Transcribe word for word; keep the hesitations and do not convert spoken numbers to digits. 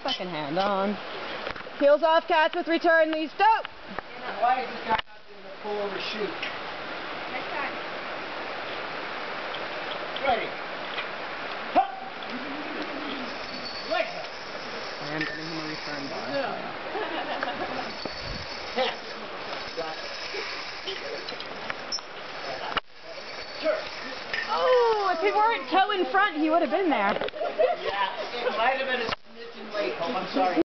fucking hand on. Heels off, cats with return, leads dope. Why is this guy not doing a pull over shoot? Next time. Ready. Hup. Legs up. I am getting him a return bar. Yeah. Sure. Oh, if he weren't toe in front, he would have been there. Yeah, it might have been a smidgen late. Oh, I'm sorry.